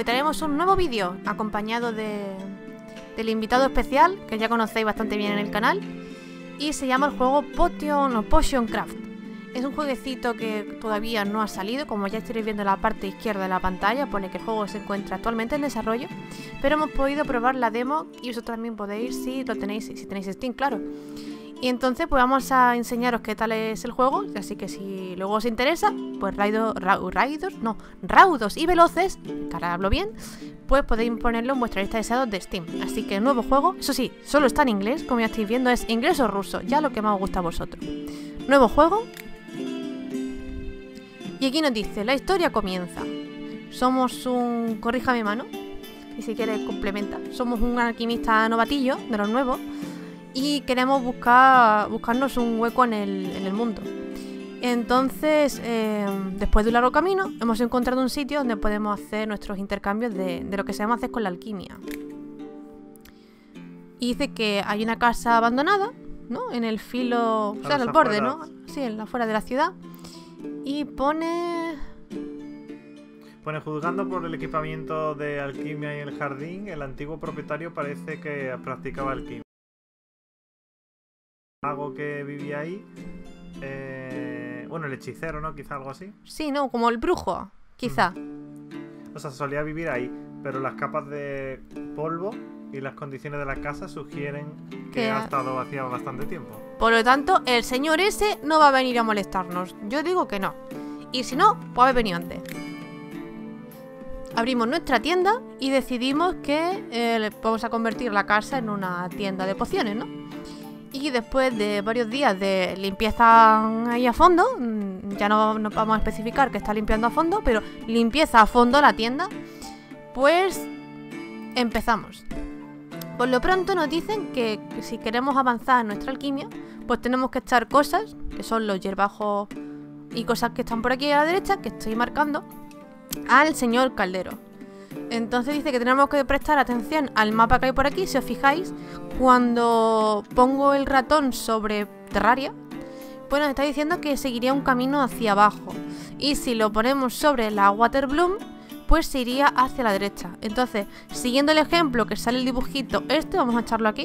hoy traemos un nuevo vídeo acompañado del invitado especial que ya conocéis bastante bien en el canal y se llama el juego Potion o Potion Craft. Es un jueguecito que todavía no ha salido, como ya estaréis viendo en la parte izquierda de la pantalla, pone que el juego se encuentra actualmente en desarrollo, pero hemos podido probar la demo y vosotros también podéis si tenéis Steam, claro. Y entonces pues vamos a enseñaros qué tal es el juego, así que si luego os interesa, pues raudos y veloces, que ahora hablo bien, pues podéis ponerlo en vuestra lista de deseados de Steam. Así que nuevo juego, eso sí, solo está en inglés, como ya estáis viendo, es inglés o ruso, ya lo que más os gusta a vosotros. Nuevo juego. Y aquí nos dice, la historia comienza. Somos un... corríjame mano, y si quieres complementa. Somos un alquimista novatillo, de los nuevos, y queremos buscarnos un hueco en el mundo. Entonces, después de un largo camino, hemos encontrado un sitio donde podemos hacer nuestros intercambios de lo que sabemos hacer con la alquimia. Y dice que hay una casa abandonada, ¿no? En el filo, o sea, en el borde, ¿no? Sí, en la afuera de la ciudad. Y pone, juzgando por el equipamiento de alquimia y el jardín, el antiguo propietario parece que practicaba alquimia. Algo que vivía ahí, bueno, el hechicero, ¿no? Quizá algo así. Sí, no, como el brujo, quizá. O sea, solía vivir ahí, pero las capas de polvo y las condiciones de la casa sugieren que ha estado vacía bastante tiempo. Por lo tanto, el señor ese no va a venir a molestarnos. Yo digo que no. Y si no, pues haber venido antes. Abrimos nuestra tienda y decidimos que vamos a convertir la casa en una tienda de pociones, ¿no? Y después de varios días de limpieza ahí a fondo, ya no vamos a especificar que está limpiando a fondo, pero limpieza a fondo la tienda, pues empezamos. Por lo pronto nos dicen que si queremos avanzar en nuestra alquimia, pues tenemos que echar cosas, que son los hierbajos y cosas que están por aquí a la derecha, que estoy marcando, al señor Caldero. Entonces dice que tenemos que prestar atención al mapa que hay por aquí. Si os fijáis, cuando pongo el ratón sobre Terraria, pues nos está diciendo que seguiría un camino hacia abajo. Y si lo ponemos sobre la Waterbloom, pues se iría hacia la derecha. Entonces, siguiendo el ejemplo que sale el dibujito vamos a echarlo aquí.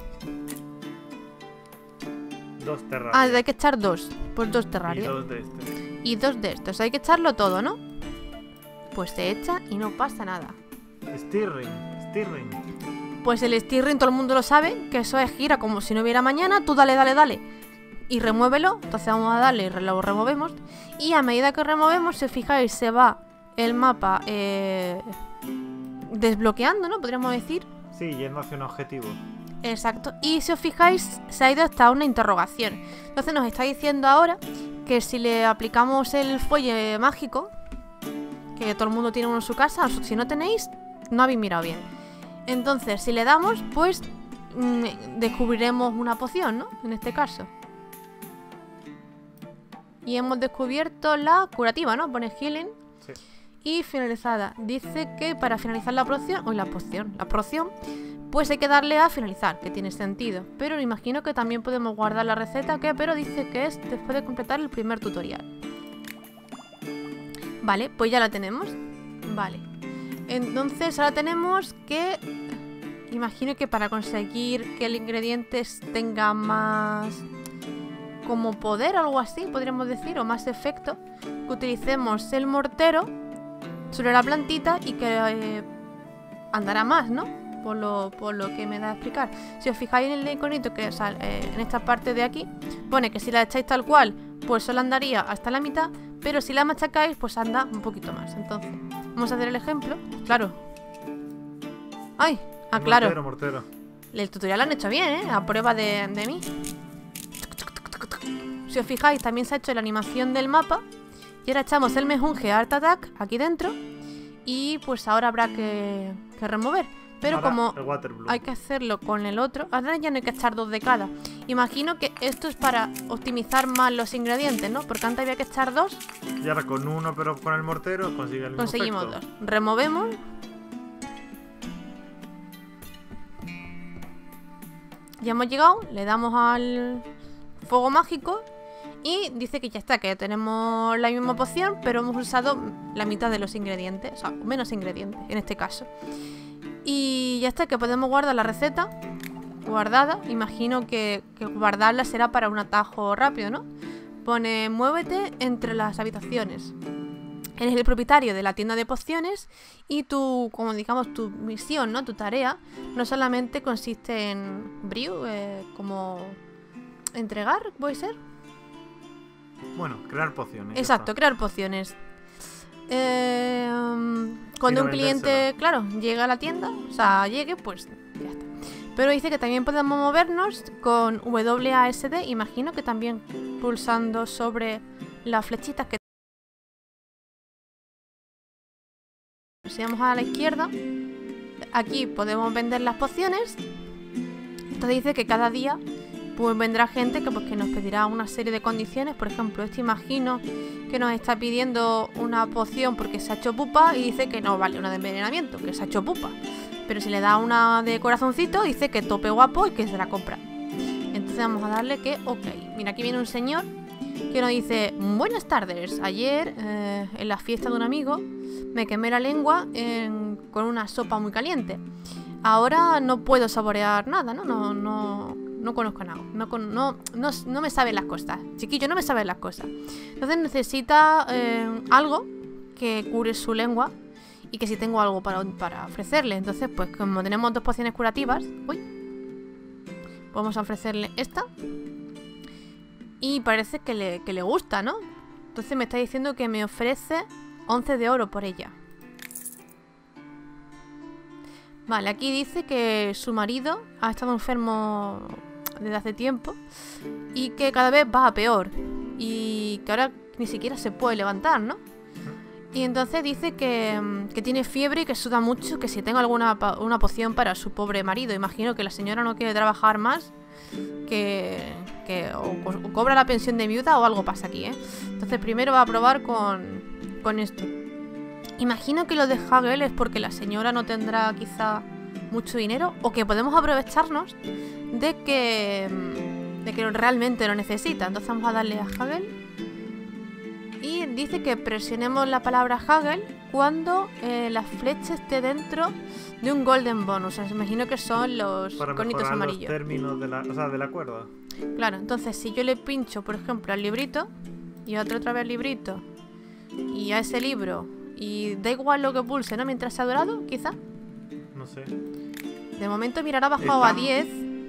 2 terrarios. Ah, hay que echar 2, pues 2 terrarios. Y 2 de este. Y 2 de estos, hay que echarlo todo, ¿no? Pues se echa y no pasa nada. Stirring. Pues el stirring todo el mundo lo sabe, que eso es gira como si no hubiera mañana. Tú dale y remuévelo. Entonces vamos a darle y lo removemos. Y a medida que removemos, si os fijáis, se va el mapa desbloqueando, ¿no? Podríamos decir. Sí, yendo hacia un objetivo. Exacto. Y si os fijáis, se ha ido hasta una interrogación. Entonces nos está diciendo ahora que si le aplicamos el fuelle mágico, que todo el mundo tiene uno en su casa, si no tenéis, no habéis mirado bien. Entonces, si le damos, pues descubriremos una poción, ¿no? En este caso. Y hemos descubierto la curativa, ¿no? Pone healing. Sí. Y finalizada. Dice que para finalizar la poción, pues hay que darle a finalizar, que tiene sentido. Pero me imagino que también podemos guardar la receta, pero dice que es después de completar el primer tutorial. Vale, pues ya la tenemos. Vale. Entonces ahora tenemos que... imagino que para conseguir que el ingrediente tenga más... como poder o algo así, podríamos decir, o más efecto, que utilicemos el mortero sobre la plantita y que andará más, ¿no? Por lo que me da a explicar. Si os fijáis en el iconito que en esta parte de aquí, pone que si la echáis tal cual, pues solo andaría hasta la mitad, pero si la machacáis, pues anda un poquito más. Entonces, vamos a hacer el ejemplo. Claro. ¡Ay! Ah, claro. Mortero. El tutorial lo han hecho bien, ¿eh? A prueba de mí. Si os fijáis, también se ha hecho la animación del mapa. Y ahora echamos el mejunje Art Attack aquí dentro. Y pues ahora habrá que remover. Pero ahora, como hay que hacerlo con el otro, ahora ya no hay que echar 2 de cada. Imagino que esto es para optimizar más los ingredientes, ¿no? Porque antes había que echar 2. Y ahora con uno, pero con el mortero conseguimos 2. Removemos. Ya hemos llegado, le damos al fuego mágico Y dice que ya está, que tenemos la misma poción, pero hemos usado la mitad de los ingredientes, o sea, menos ingredientes en este caso. Y ya está, que podemos guardar la receta guardada. Imagino que guardarla será para un atajo rápido, ¿no? Pone, muévete entre las habitaciones. Eres el propietario de la tienda de pociones y tu, como digamos, tu misión, ¿no? Tu tarea no solamente consiste en como entregar, ¿puede ser? Bueno, crear pociones. Exacto, crear pociones. Cuando un cliente, claro, llega a la tienda, o sea, llegue, pues ya está. Pero dice que también podemos movernos con WASD, imagino que también pulsando sobre las flechitas que... Si vamos a la izquierda, aquí podemos vender las pociones. Entonces dice que cada día pues vendrá gente que nos pedirá una serie de condiciones. Por ejemplo, imagino que nos está pidiendo una poción porque se ha hecho pupa y dice que no vale una de envenenamiento, que se ha hecho pupa. Pero si le da una de corazoncito, dice que tope guapo y que se la compra. Entonces vamos a darle que ok. Mira, aquí viene un señor que nos dice, buenas tardes, ayer en la fiesta de un amigo me quemé la lengua con una sopa muy caliente. Ahora no puedo saborear nada, ¿no? No conozco nada. No me saben las cosas. Chiquillo, no me saben las cosas. Entonces necesita algo que cure su lengua y que si tengo algo para ofrecerle. Entonces, pues como tenemos 2 pociones curativas, vamos a ofrecerle esta. Y parece que le gusta, ¿no? Entonces me está diciendo que me ofrece 11 de oro por ella. Vale, aquí dice que su marido ha estado enfermo desde hace tiempo y que cada vez va a peor y que ahora ni siquiera se puede levantar, ¿no? Y entonces dice que tiene fiebre y que suda mucho, que si tengo una poción para su pobre marido. Imagino que la señora no quiere trabajar más, que o cobra la pensión de viuda o algo pasa aquí, ¿eh? Entonces primero va a probar con esto. Imagino que lo de Hagel es porque la señora no tendrá quizá mucho dinero o que podemos aprovecharnos de que realmente lo necesita. Entonces vamos a darle a Hagel y dice que presionemos la palabra Hagel cuando la flecha esté dentro de un golden bonus. O sea, imagino que son los conitos amarillos. Los términos de la cuerda. Claro, entonces si yo le pincho, por ejemplo, al librito y otra vez al librito y a ese libro y da igual lo que pulse, ¿no? Mientras sea dorado, quizá. No sé. De momento mirar ha bajado a 10.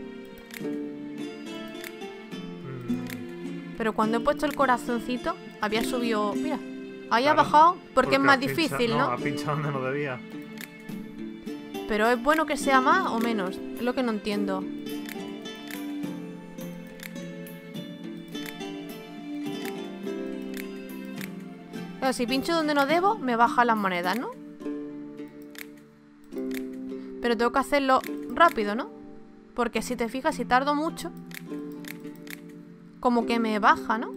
Pero cuando he puesto el corazoncito había subido... Mira, ahí ha bajado porque es más difícil, ¿no? Ha pinchado donde no debía. Pero ¿es bueno que sea más o menos? Es lo que no entiendo. Claro, si pincho donde no debo, me bajan las monedas, ¿no? Pero tengo que hacerlo rápido, ¿no? Porque si te fijas, si tardo mucho, como que me baja, ¿no?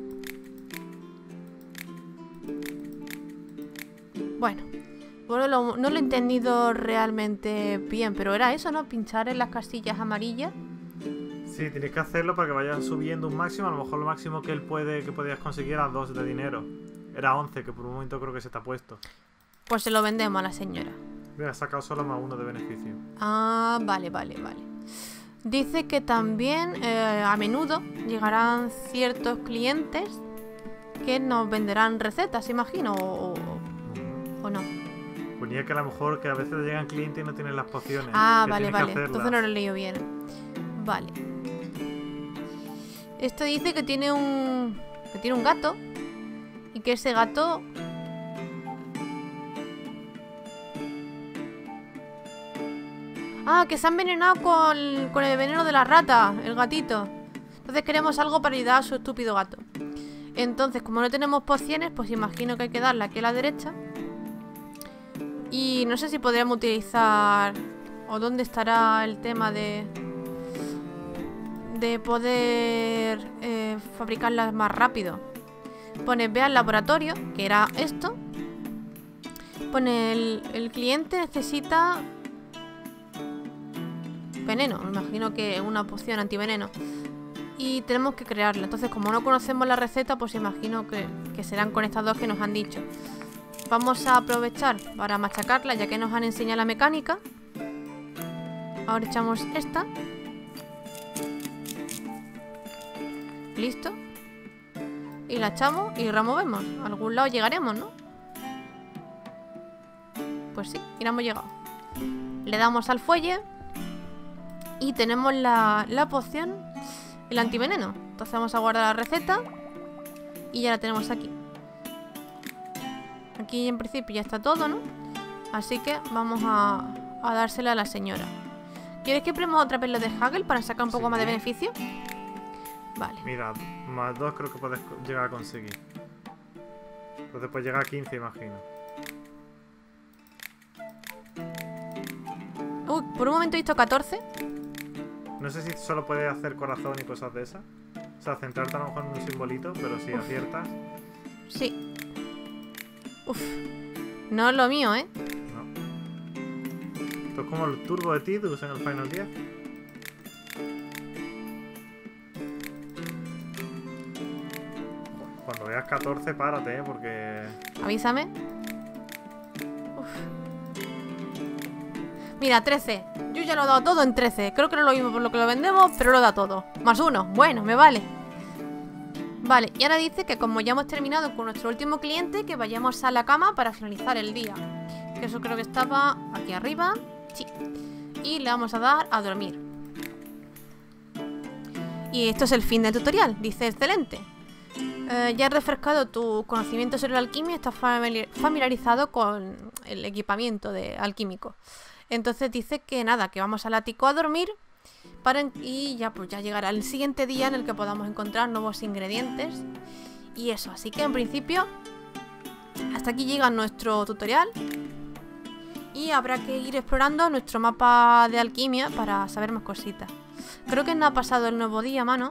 Bueno, no lo he entendido realmente bien, pero era eso, ¿no? Pinchar en las casillas amarillas. Sí, tienes que hacerlo para que vayas subiendo un máximo. A lo mejor lo máximo que podías conseguir era 2 de dinero. Era 11, que por un momento creo que se te ha puesto. Pues se lo vendemos a la señora. Mira, ha sacado solo más 1 de beneficio. Ah, vale. Dice que también a menudo llegarán ciertos clientes que nos venderán recetas, imagino, o no. Ponía que a lo mejor que a veces llegan clientes y no tienen las pociones. Ah, vale. Entonces no lo he leído bien. Vale. Esto dice que tiene un gato y que ese gato... Ah, que se ha envenenado con el veneno de la rata, el gatito. Entonces queremos algo para ayudar a su estúpido gato. Entonces, como no tenemos pociones, pues imagino que hay que darle aquí a la derecha. Y no sé si podríamos utilizar... O dónde estará el tema de poder fabricarlas más rápido. Pone, ve al laboratorio, que era esto. Pone, el cliente necesita... veneno, me imagino que una poción antiveneno. y tenemos que crearla. Entonces, como no conocemos la receta, pues imagino que serán con estas dos que nos han dicho. Vamos a aprovechar para machacarla, ya que nos han enseñado la mecánica. Ahora echamos esta. Listo. Y la echamos y removemos. A algún lado llegaremos, ¿no? Pues sí, y hemos llegado. Le damos al fuelle y tenemos la poción, el antiveneno. Entonces vamos a guardar la receta y ya la tenemos aquí. Aquí en principio ya está todo, ¿no? Así que vamos a dársela a la señora. ¿Quieres que premos otra vez lo de Haggle para sacar un poco más de beneficio? Vale. Mira, más 2 creo que puedes llegar a conseguir. Entonces pues llega a 15, imagino. Uy, por un momento he visto 14. No sé si solo puedes hacer corazón y cosas de esas. O sea, centrarte a lo mejor en un simbolito, pero si aciertas... Sí. Uf. No es lo mío, ¿eh? No. Esto es como el turbo de Tidus en el Final 10. Cuando veas 14, párate, porque... Avísame. Uf. Mira, 13. Yo ya lo he dado todo en 13. Creo que no es lo mismo por lo que lo vendemos, pero lo da todo. Más 1. Bueno, me vale. Vale, y ahora dice que como ya hemos terminado con nuestro último cliente, que vayamos a la cama para finalizar el día. Que eso creo que estaba aquí arriba. Sí. Y le vamos a dar a dormir. Y esto es el fin del tutorial. Dice, excelente. Ya has refrescado tu conocimiento sobre la alquimia y estás familiarizado con el equipamiento de alquímico. Entonces dice que nada, que vamos al ático a dormir y ya pues ya llegará el siguiente día en el que podamos encontrar nuevos ingredientes y eso. Así que en principio hasta aquí llega nuestro tutorial y habrá que ir explorando nuestro mapa de alquimia para saber más cositas. Creo que no ha pasado el nuevo día, mano.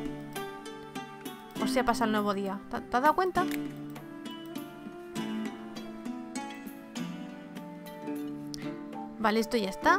O sea, pasa el nuevo día. ¿Te has dado cuenta? Vale, esto ya está.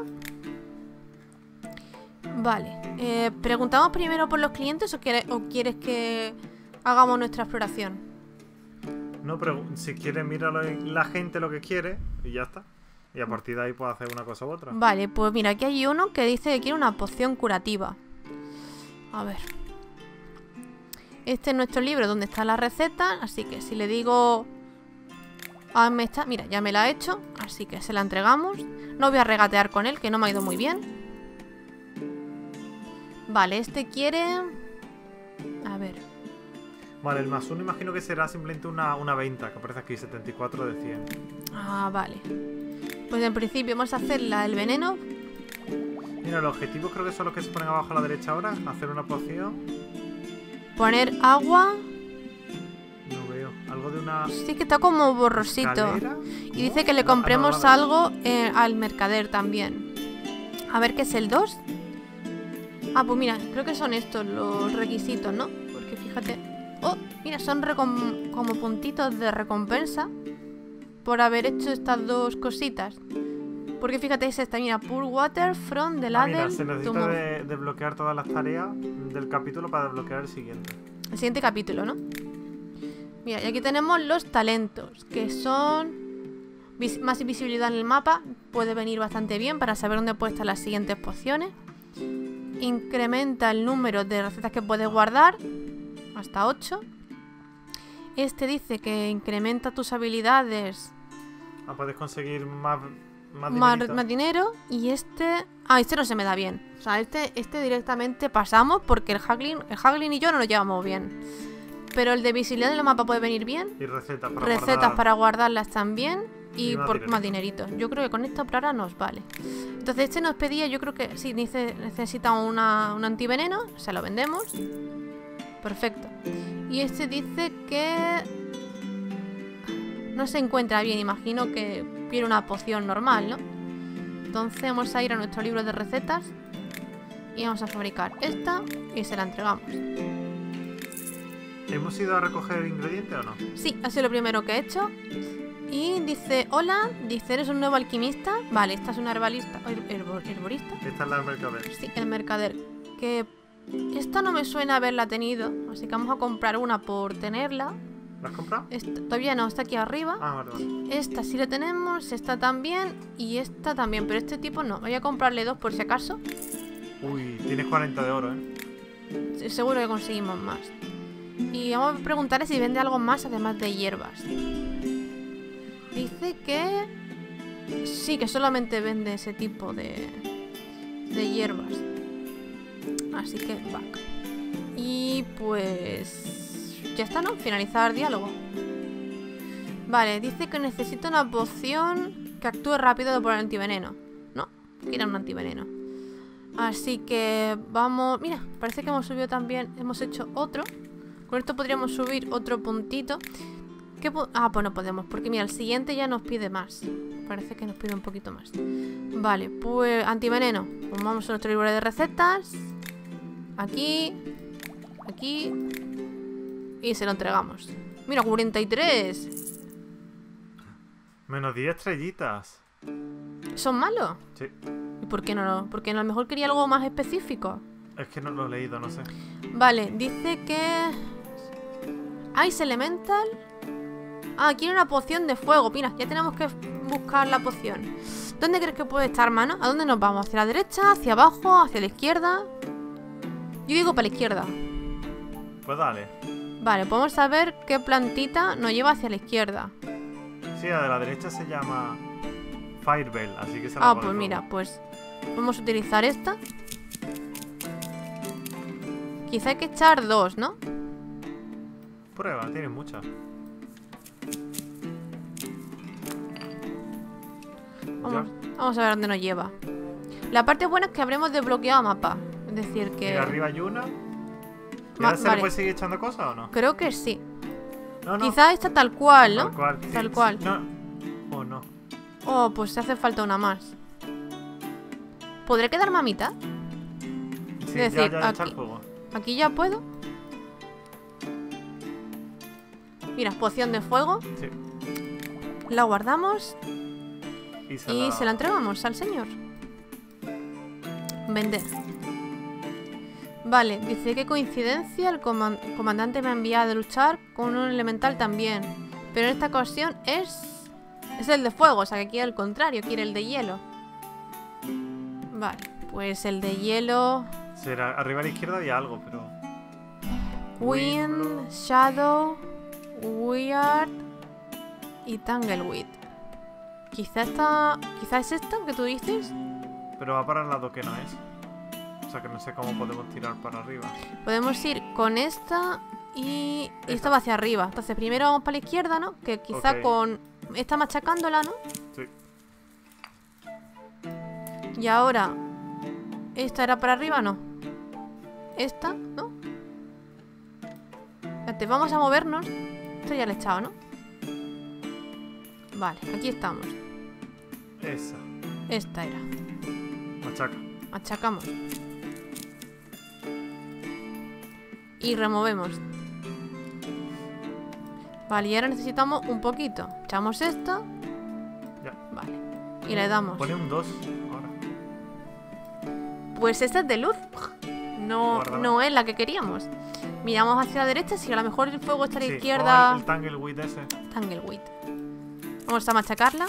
Vale. ¿Preguntamos primero por los clientes o quieres que hagamos nuestra exploración? No, pero si quieres, mira la gente lo que quiere y ya está. Y a partir de ahí puedes hacer una cosa u otra. Vale, pues mira, aquí hay uno que dice que quiere una poción curativa. A ver. Este es nuestro libro donde está la receta, así que si le digo... mira, ya me la ha hecho, así que se la entregamos. No voy a regatear con él, que no me ha ido muy bien. Vale, este quiere... A ver. Vale, el más 1 imagino que será simplemente una venta, que aparece aquí, 74 de 100. Ah, vale. Pues en principio vamos a hacer el veneno. Mira, los objetivos creo que son los que se ponen abajo a la derecha ahora. Hacer una poción. Poner agua. No veo. Algo de una... Sí que está como borrosito. ¿Escalera? Y dice que le compremos algo al mercader también. A ver qué es el 2. Ah, pues mira, creo que son estos los requisitos, ¿no? Porque fíjate... Oh, mira, son como puntitos de recompensa por haber hecho estas dos cositas. Porque fíjate, es esta, mira, Pour Water from the Ladle. Mira, se necesita desbloquear todas las tareas del capítulo para desbloquear el siguiente. El siguiente capítulo, ¿no? Mira, y aquí tenemos los talentos, que son más visibilidad en el mapa. Puede venir bastante bien para saber dónde pueden estar las siguientes pociones. Incrementa el número de recetas que puedes guardar hasta 8. Este dice que incrementa tus habilidades. Puedes conseguir más dinero. Y este... este no se me da bien. O sea, este directamente pasamos porque el Haglin y yo no lo llevamos bien. Pero el de visibilidad en el mapa puede venir bien. Y recetas para guardarlas también. Y por más dinerito. Yo creo que con esto por ahora nos vale. Entonces este nos pedía, yo creo que sí, necesita un antiveneno. Se lo vendemos. Perfecto. Y este dice que... no se encuentra bien, imagino que quiere una poción normal, ¿no? Entonces vamos a ir a nuestro libro de recetas y vamos a fabricar esta y se la entregamos. ¿Hemos ido a recoger ingredientes o no? Sí, ha sido lo primero que he hecho. Y dice, hola, dice, ¿eres un nuevo alquimista? Vale, esta es una herbalista, herborista. Esta es la mercader. Sí, el mercader. Que Esta no me suena haberla tenido, así que vamos a comprar una por tenerla. ¿La has comprado? Todavía no, está aquí arriba. Ah, vale, vale. Esta sí la tenemos, esta también y esta también, pero este tipo no. Voy a comprarle dos por si acaso. Uy, tienes 40 de oro, ¿eh? Seguro que conseguimos más. Y vamos a preguntarle si vende algo más además de hierbas. Dice que... sí, que solamente vende ese tipo de hierbas. Así que back. Y pues... ya está, ¿no? Finalizar diálogo. Vale, dice que necesita una poción que actúe rápido por el antiveneno. No, quiere un antiveneno. Así que vamos... mira, parece que hemos subido también... hemos hecho otro. Con esto podríamos subir otro puntito. Pues no podemos, porque mira, el siguiente ya nos pide más. Parece que nos pide un poquito más. Vale, pues antiveneno. Pues vamos a nuestro libro de recetas. Aquí. Aquí. Y se lo entregamos. Mira, 43. Menos 10 estrellitas. ¿Son malos? Sí. ¿Y por qué no? Porque a lo mejor quería algo más específico. Es que no lo he leído, no sé. Vale, dice que... Ice Elemental. Ah, quiere una poción de fuego. Mira, ya tenemos que buscar la poción. ¿Dónde crees que puede estar, mano? ¿A dónde nos vamos? ¿Hacia la derecha? ¿Hacia abajo? ¿Hacia la izquierda? Yo digo para la izquierda. Pues dale. Vale, podemos saber qué plantita nos lleva hacia la izquierda. Sí, la de la derecha se llama Firebell, así que se la Ah, pone pues todo. mira, pues vamos a utilizar esta. Quizá hay que echar dos, ¿no? Prueba, tienes muchas. Vamos a ver dónde nos lleva. La parte buena es que habremos desbloqueado mapa. Es decir que... Y arriba hay una. ¿Y ahora se le puede seguir echando cosas o no? Creo que sí. No, no. Quizá esta tal cual, ¿no? Tal cual. Tal cual. No. O no. Oh, pues hace falta una más. ¿Podré quedar mamita? Sí, Es decir, ya echa aquí. el juego. Aquí ya puedo. Mira, poción de fuego. Sí. La guardamos Y se la entregamos al señor. Vender. Vale, dice que coincidencia. El comandante me ha enviado a luchar con un elemental también. Pero en esta ocasión es el de fuego, o sea que quiere el contrario, quiere el de hielo. Vale, pues el de hielo. Será, arriba a la izquierda había algo, pero... Wind, Shadow, Weird y Tangleweed. Quizá es esta que tú dices. Pero va para el lado que no es. O sea que no sé cómo podemos tirar para arriba. Podemos ir con esta y esta va hacia arriba. Entonces primero vamos para la izquierda, ¿no? Que quizá Ok. con esta machacándola, ¿no? Sí. Y ahora esta era para arriba, ¿no? Esta, ¿no? Espérate, vamos a movernos. Esto ya lo he echado, ¿no? Vale, aquí estamos. Esa. Esta era. Machaca. Achacamos. Y removemos. Vale, y ahora necesitamos un poquito. Echamos esta. Ya. Vale. Y le damos. Pone un 2 ahora. Pues esta es de luz. No, Guárdala. no es la que queríamos. Miramos hacia la derecha. Si a lo mejor el fuego está a la Sí, izquierda. o el Tangleweed ese. Tangleweed. Vamos a machacarla.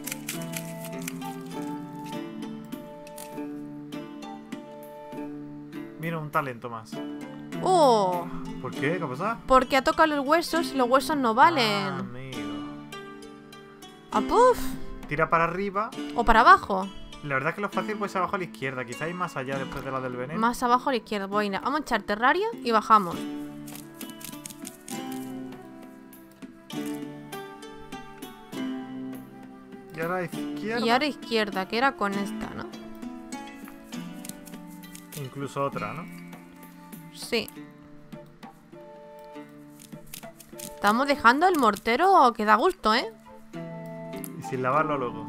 Mira, un talento más. ¡Oh! ¿Por qué? ¿Qué ha pasado? Porque ha tocado los huesos y los huesos no Ah, valen. amigo. ¡Ah, puf! Tira para arriba. O para abajo. La verdad es que lo fácil pues abajo a la izquierda. Quizá hay más allá después de la del veneno. Más abajo a la izquierda. Bueno, vamos a echar terraria y bajamos. Y ahora a la izquierda. Y ahora izquierda, que era con esta, ¿no? Incluso otra, ¿no? Sí. Estamos dejando el mortero que da gusto, ¿eh? Y sin lavarlo luego.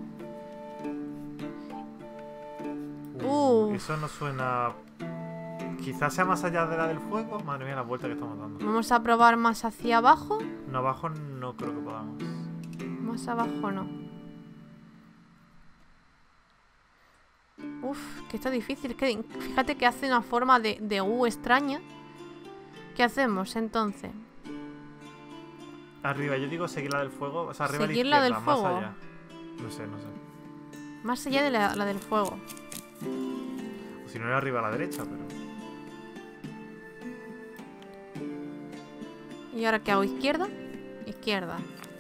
Eso no suena... Quizás sea más allá de la del fuego. Madre mía, la vuelta que estamos dando. Vamos a probar más hacia abajo. No, abajo no creo que podamos. Más abajo no. Uf, que está difícil. Que, fíjate que hace una forma de U extraña. ¿Qué hacemos entonces? Arriba, yo digo seguir la del fuego. O sea, arriba Seguir a la la izquierda, del fuego. más allá. No sé, no sé. Más allá de la del fuego. O si no era arriba a la derecha, pero... ¿Y ahora qué hago? ¿Izquierda? Izquierda.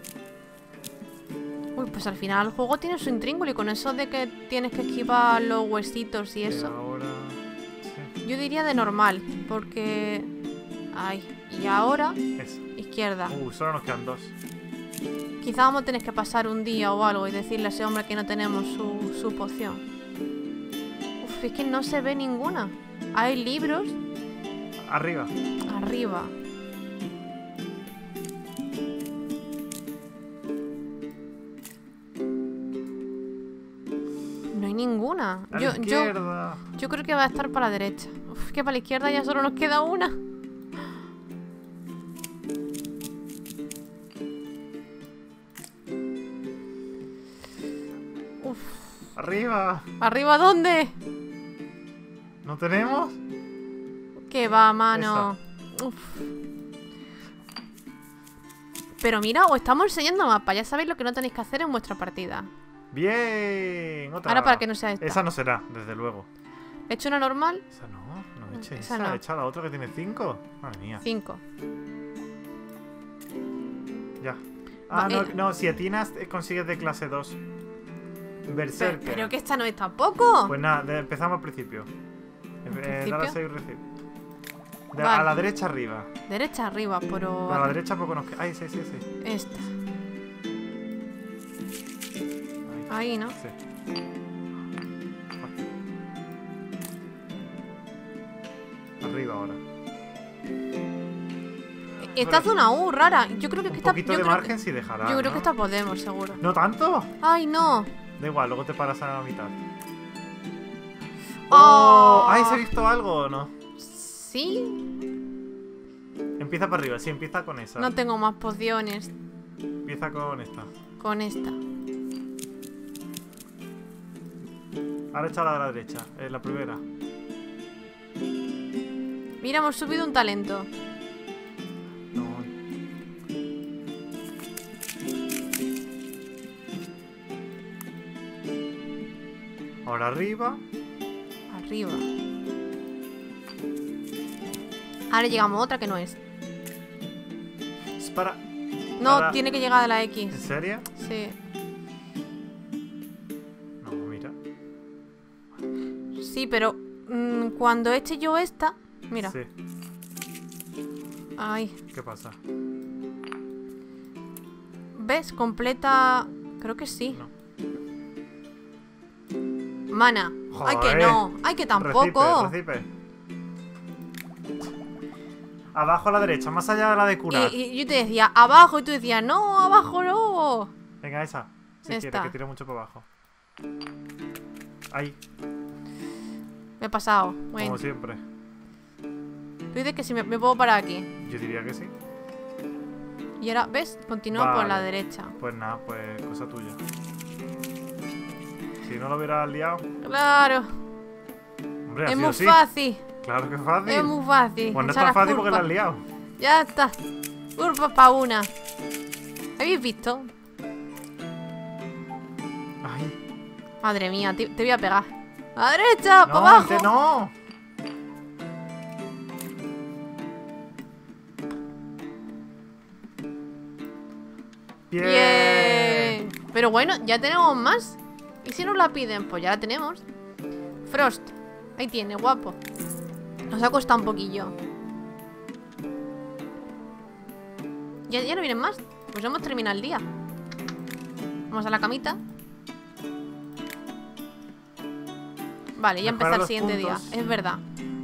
Uy, pues al final el juego tiene su intríngulo. Y con eso de que tienes que esquivar los huesitos y eso, ahora... Sí. yo diría de normal. Porque... Ay, y ahora... Eso. Izquierda. Solo nos quedan 2. Quizá vamos a tener que pasar un día o algo y decirle a ese hombre que no tenemos su poción. Uf, es que no se ve ninguna. Hay libros. Arriba. Arriba. No hay ninguna. A la izquierda. Yo creo que va a estar para la derecha. Uf, que para la izquierda ya solo nos queda una. Arriba. ¿Arriba dónde? ¿No tenemos? Que va, mano. Uf. Pero mira, os estamos enseñando mapa. Ya sabéis lo que no tenéis que hacer en vuestra partida. Bien. Otra. Ahora para que no sea esta. Esa no será, desde luego. ¿He hecho una normal? Esa no eche Esa esa. no. Echa la otra que tiene 5. Madre mía. 5. Ya. Va, Ah, no, si atinas consigues de clase 2. Berserker. Pero que esta no es tampoco. Pues nada, empezamos al principio. principio? Dar a 6 recibir. Vale. A la derecha arriba. Derecha arriba, pero... A la derecha poco nos queda. Ay, sí. Esta. Ahí, ¿no? Sí. Arriba ahora. Esta hace una U rara. Yo creo que Un esta... poquito de margen sí dejará. Yo creo ¿no? que esta podemos, seguro. ¿No tanto? Ay, no. Da igual, luego te paras a la mitad. Oh. ¡Ay, se ha visto algo o no! ¿Sí? Empieza para arriba, sí, empieza con esa. No tengo más pociones Empieza con esta. con esta. Ahora echa la de la derecha, la primera. Mira, hemos subido un talento. No. Ahora arriba. Arriba. Ahora llegamos a otra que no es. Es para... No, para- tiene que llegar a la ¿En X. serio? Sí. No, mira. Sí, pero cuando eche yo esta... Mira. Sí. Ay. ¿Qué pasa? ¿Ves? Completa... Creo que sí. No. Mana. Ay, que Joder. no. Ay, que tampoco. Recipe. Abajo a la derecha, más allá de la de curar. Y yo te decía abajo y tú decías, no, abajo no. Venga, esa. Si Esta. quiere, que tire mucho para abajo. Ahí, Me he pasado. Bueno, como siempre. tú dices que si me puedo parar aquí. Yo diría que sí. Y ahora, ¿ves? Continúa por la Vale. derecha. Pues nada, pues cosa tuya. Si no lo hubieras liado. Claro. Hombre, ha Es sido muy así. fácil. Claro que es fácil. Es muy fácil. Pues no es Echar tan las fácil porque la culpas. has liado. Ya está. Culpas para una. ¿Habéis visto? Ay, Madre mía, te voy a pegar. A la derecha, no, para abajo. antes no. Bien. Bien. Pero bueno, ya tenemos más. ¿Y si nos la piden? Pues ya la tenemos. Frost. Ahí tiene, guapo. Nos ha costado un poquillo. ¿Ya no vienen más? Pues hemos terminado el día. Vamos a la camita. Vale, ya Mejora empezó el los siguiente día. puntos. Es verdad.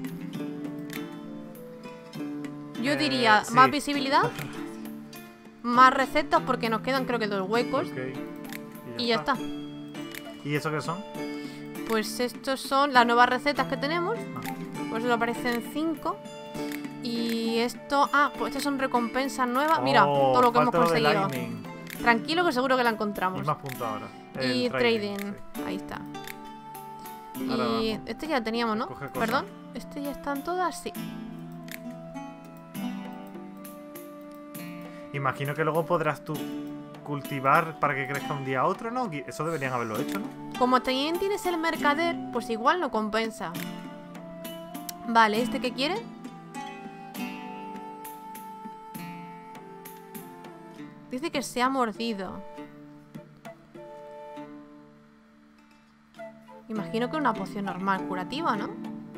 Yo diría sí. más visibilidad, más recetas porque nos quedan creo que 2 huecos. Ok. Y ya está. ¿Y eso qué son? Pues estos son las nuevas recetas que tenemos. Ah. Por eso aparecen 5. Y esto... Ah, pues estas son recompensas nuevas. Mira, Oh, todo lo que hemos falta de conseguido. Lightning. Tranquilo que seguro que la Y encontramos. más puntos ahora. Y El trading. sí. Ahí está. Ahora Y abajo. este ya teníamos, ¿no? Coge cosas. Perdón. Este ya están todas, sí. Imagino que luego podrás tú cultivar para que crezca un día a otro, ¿no? Eso deberían haberlo hecho, ¿no? Como también tienes el mercader, pues igual no compensa. Vale, ¿este qué quiere? Dice que se ha mordido. Imagino que una poción normal curativa, ¿no?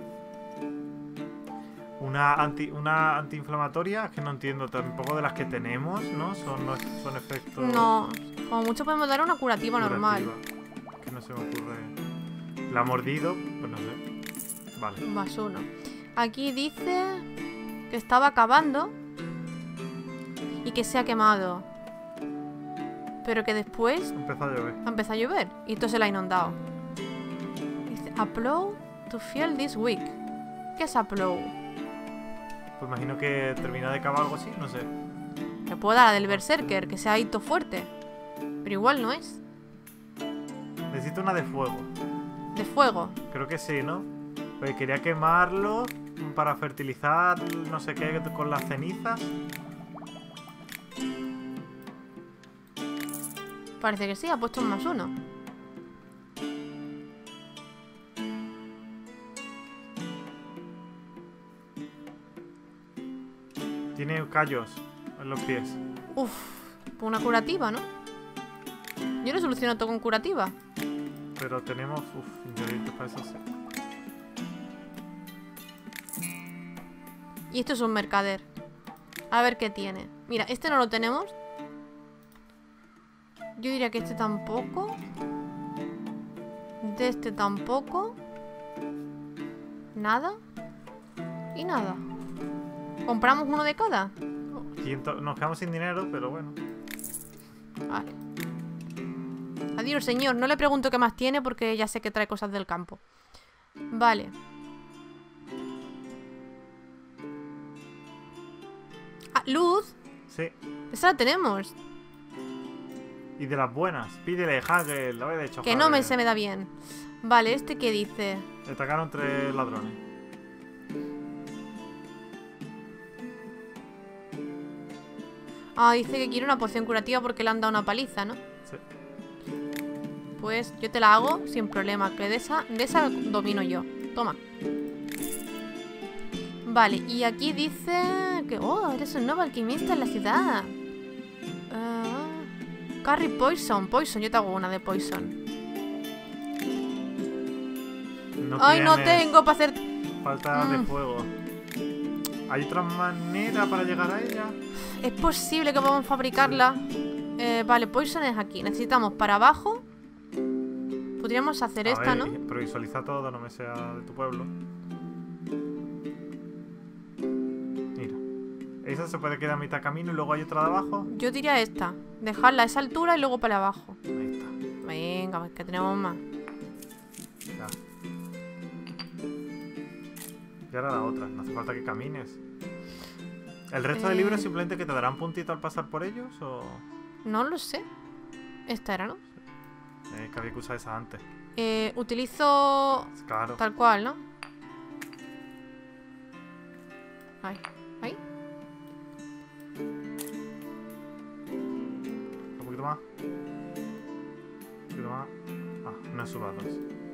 Una antiinflamatoria, es que no entiendo tampoco de las que tenemos, ¿no? Son efectos... No, como mucho podemos dar una curativa normal. curativa. Que no se me ocurre... La ha mordido, pues no sé. Vale. Más uno. Aquí dice que estaba cavando y que se ha quemado. Pero que después Empezó a llover. ha empezado a llover y todo se la ha inundado. Dice, upload to field this week. ¿Qué es upload? Pues imagino que termina de cavar algo así, no sé. Le puedo dar a la del berserker, que se ha ido fuerte. Pero igual no es. Necesito una de fuego. De fuego. Creo que sí, ¿no? Pues quería quemarlo para fertilizar no sé qué con las cenizas. Parece que sí, ha puesto un más uno. Tiene callos en los pies. Uf, pues una curativa, ¿no? Yo lo soluciono todo con curativa. Pero tenemos... ingredientes para eso sí. Y esto es un mercader. A ver qué tiene. Mira, este no lo tenemos. Yo diría que este tampoco. De este tampoco. Nada. Y nada. ¿Compramos uno de cada? Nos quedamos sin dinero, pero bueno. Vale. Adiós, señor. No le pregunto qué más tiene porque ya sé que trae cosas del campo. Vale. Ah, luz. Sí. Esa la tenemos. Y de las buenas. Pídele, Hagel. Lo había hecho Que no Hagel. se me da bien. Vale, ¿este qué dice? Le atacaron 3 ladrones. Ah, dice que quiere una poción curativa porque le han dado una paliza, ¿no? Sí. Pues yo te la hago sin problema, que de esa domino yo. Toma. Vale, y aquí dice que... Oh, eres un nuevo alquimista en la ciudad. Carry Poison. Poison, yo te hago una de Poison. No Ay, no tienes tengo para hacer... falta de fuego. ¿Hay otra manera para llegar a ella? Es posible que podamos fabricarla. Vale, Poison es aquí. Necesitamos para abajo. Podríamos hacer A esta, ver, ¿no? pero visualiza todo, no me sea de tu pueblo. Mira. Esa se puede quedar a mitad camino y luego hay otra de abajo. Yo diría esta. Dejarla a esa altura y luego para abajo. Ahí está. Venga, pues que tenemos más. Ya. Y ahora la otra. No hace falta que camines. ¿El resto de libros simplemente que te darán puntito al pasar por ellos o...? No lo sé. Esta era, ¿no? Que había que usar esa antes. Utilizo Claro. tal cual, ¿no? Ahí, ahí. Un poquito más. Un poquito más. Ah, no he subido dos.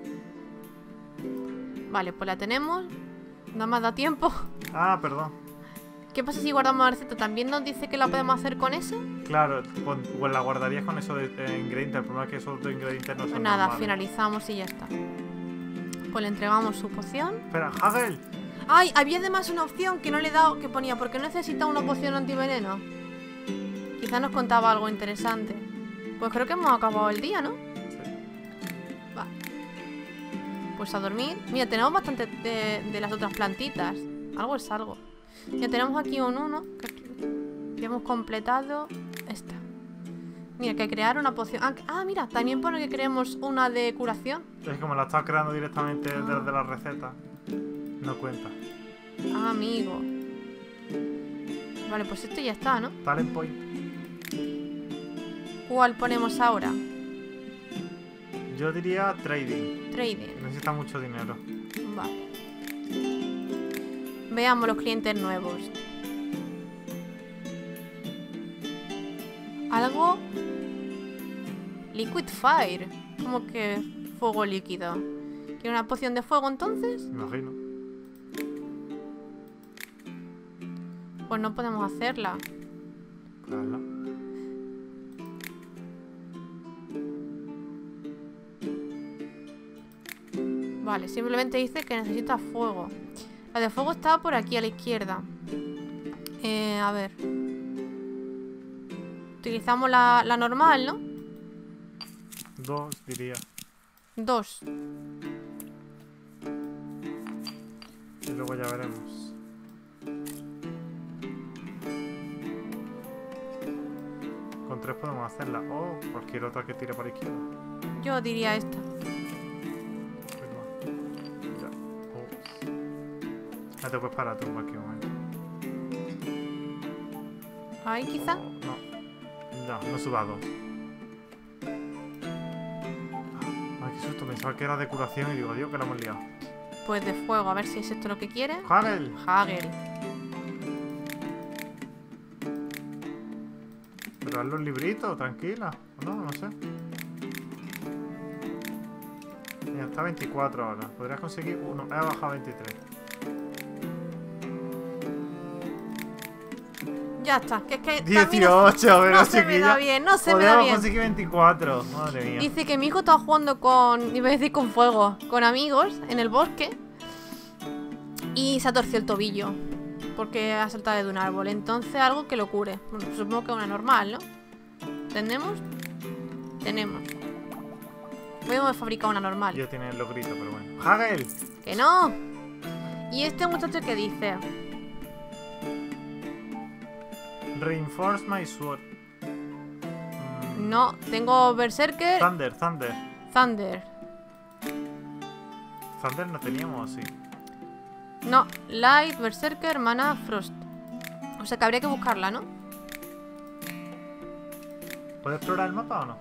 Vale, pues la tenemos. Nada más da tiempo. Ah, perdón. ¿Qué pasa si guardamos la receta? ¿También nos dice que la podemos hacer con ese? Claro, pues la guardarías con eso de ingredientes. El problema es que esos dos ingredientes no Pues son nada, normales. finalizamos y ya está. Pues le entregamos su poción. Espera, Hagel. ¡Ay! Había además una opción que no le he dado, que ponía, porque necesita una poción antiveneno. Quizá nos contaba algo interesante. Pues creo que hemos acabado el día, ¿no? Sí. Vale. Pues a dormir. Mira, tenemos bastante de las otras plantitas. Algo es algo. Ya tenemos aquí un 1. Ya hemos completado esta. Mira, que crear una poción. Ah, mira, también pone que creemos una de curación. Es como la estás creando directamente desde la receta. No cuenta. Ah, amigo. Vale, pues esto ya está, ¿no? Talent point. ¿Cuál ponemos ahora? Yo diría trading. Trading. Necesita mucho dinero. Vale. Veamos los clientes nuevos. Algo... Liquid Fire. Como que fuego líquido. ¿Quiere una poción de fuego entonces? Me imagino. Pues no podemos hacerla. Claro. Vale, simplemente dice que necesita fuego. La de fuego está por aquí a la izquierda. A ver. Utilizamos la normal, ¿no? 2, diría. 2. Y luego ya veremos. Con 3 podemos hacerla. O cualquier otra que tire por izquierda. Yo diría esta. Ya. Ya te puedes parar tú en cualquier momento. Ahí quizá. No. No suba a 2. Ay, qué susto. Pensaba que era de curación y digo, Dios, que la hemos liado. Pues de fuego, a ver si es esto lo que quiere. ¡Hagel! Hagel. Pero hazle un librito, tranquila. No sé. Ya está 24 ahora. Podrías conseguir uno. He bajado a 23. Ya está. Que es que 18, pero no se me chiquilla. da bien, no se me da Podríamos bien. conseguir 24. Madre mía. Dice que mi hijo está jugando con... Iba a decir con fuego. Con amigos en el bosque. Y se ha torcido el tobillo. Porque ha saltado de un árbol. Entonces algo que lo cure. Bueno, supongo que una normal, ¿no? ¿Tenemos? Tenemos. Podemos fabricar una normal. Ya tiene los gritos, pero bueno. ¡Hagel! ¡Que no! ¿Y este muchacho qué dice? Reinforce my sword. No, tengo Berserker. Thunder. Thunder. Thunder no teníamos, sí. No, Light, Berserker, Mana, Frost. O sea que habría que buscarla, ¿no? ¿Puedes explorar el mapa o no?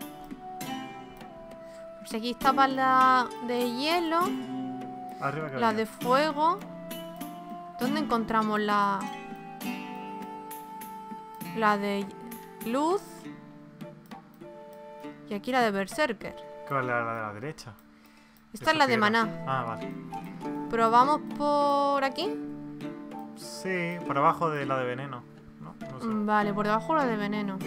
Pues aquí estaba la de hielo, Arriba que la había. de fuego. ¿Dónde encontramos la de luz? Y aquí la de Berserker. ¿Cuál era la de la derecha? Esta es la de piedra. Maná. Ah, vale. Pero vamos por aquí. Sí, por abajo de la de veneno. No sé. Vale, por debajo la de veneno.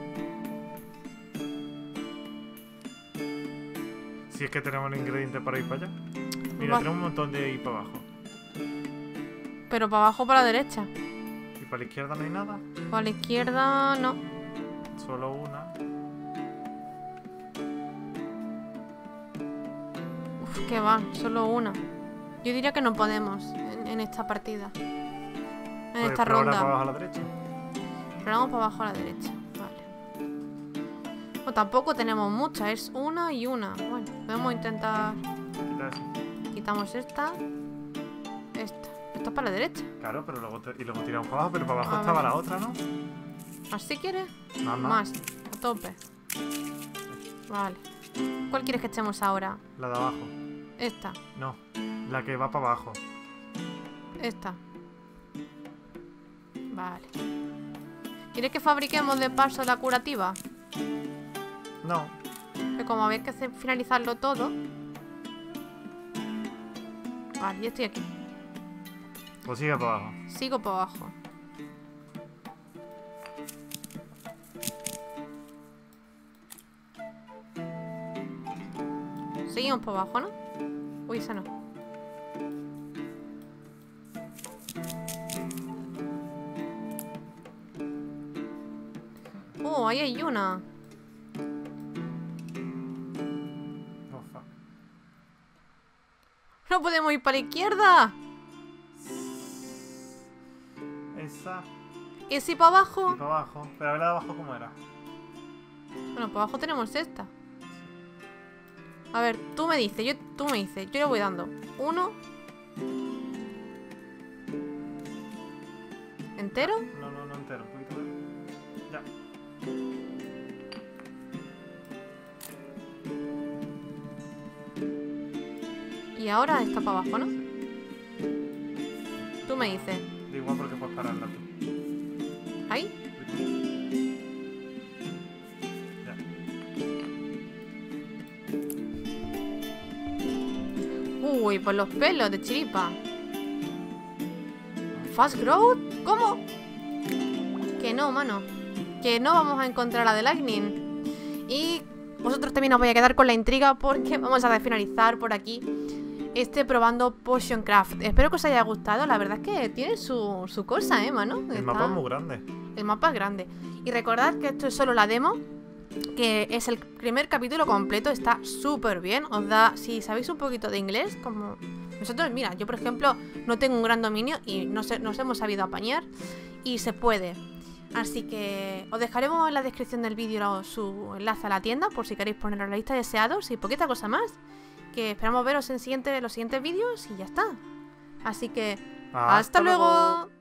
Si es que tenemos el ingrediente para ir para allá. Mira, Va. tenemos un montón de ir para abajo. Pero para abajo, para la derecha. ¿Y para la izquierda no hay nada? Para la izquierda, no. Solo una. Uf, que va, solo una. Yo diría que no podemos en esta partida. En esta Pues, ahora ronda. para abajo a la derecha. Pero vamos para abajo a la derecha. Vale. Bueno, tampoco tenemos muchas, es una y una. Bueno, podemos intentar. Quita eso. Quitamos esta. Esta. Esta es para la derecha. Claro, pero luego, y luego tiramos para abajo, pero para abajo A estaba ver. la otra, ¿no? ¿Más si quieres? No. Más. A tope. Vale. ¿Cuál quieres que echemos ahora? La de abajo. Esta. No. La que va para abajo. Esta. Vale. ¿Quieres que fabriquemos de paso la curativa? No. Que como había que finalizarlo todo. Vale, yo estoy aquí. Pues sigue para abajo. Sigo para abajo. Seguimos para abajo, ¿no? Uy, esa no. Ahí hay una. Oh, fuck. No podemos ir para la izquierda. Esa. ¿Y si para abajo? Y para abajo. Pero a ver la de abajo cómo era. Bueno, para abajo tenemos esta. A ver, tú me dices, yo le voy dando. 1. ¿Entero? No entero. Un poquito más. Ya. Y ahora está para abajo, ¿no? Tú me dices. Da igual porque puedes pararla tú. ¿Ahí? Ya. Uy, por los pelos de chiripa. ¿Fast growth? ¿Cómo? Que no, mano. Que no vamos a encontrar la de Lightning. Y vosotros también os voy a quedar con la intriga porque vamos a finalizar por aquí probando Potion Craft. Espero que os haya gustado. La verdad es que tiene su cosa, mano. El mapa es muy grande. El mapa es grande. Y recordad que esto es solo la demo, que es el primer capítulo completo. Está súper bien. Os da, si sabéis un poquito de inglés, como nosotros, mira, yo por ejemplo no tengo un gran dominio y nos hemos sabido apañar. Y se puede. Así que os dejaremos en la descripción del vídeo su enlace a la tienda por si queréis ponerlo en la lista de deseados y poquita cosa más. Que esperamos veros en los siguientes vídeos y ya está. Así que ¡hasta luego!